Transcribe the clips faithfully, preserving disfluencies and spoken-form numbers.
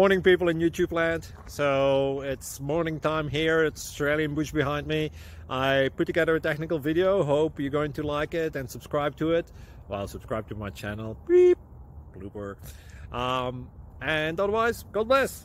morning, people in YouTube land. So it's morning time here. It's Australian bush behind me. I put together a technical video. Hope you're going to like it and subscribe to it. Well, subscribe to my channel. Beep. Blooper. Um, and otherwise, God bless.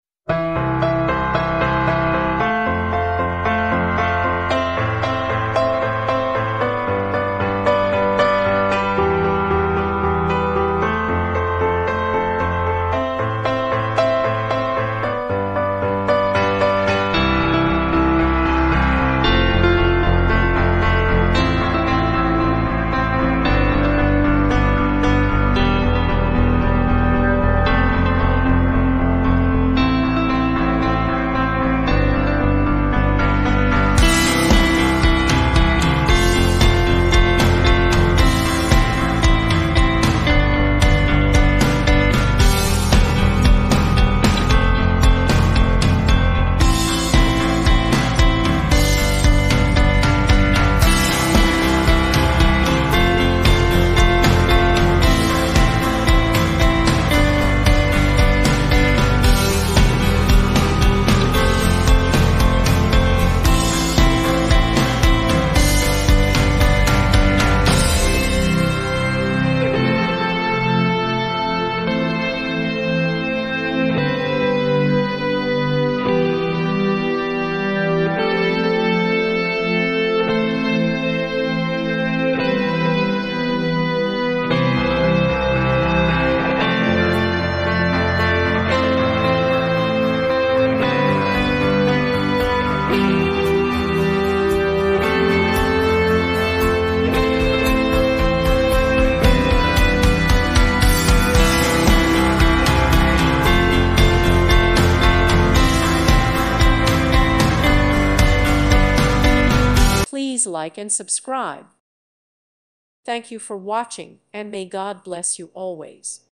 Please like and subscribe. Thank you for watching, and may God bless you always.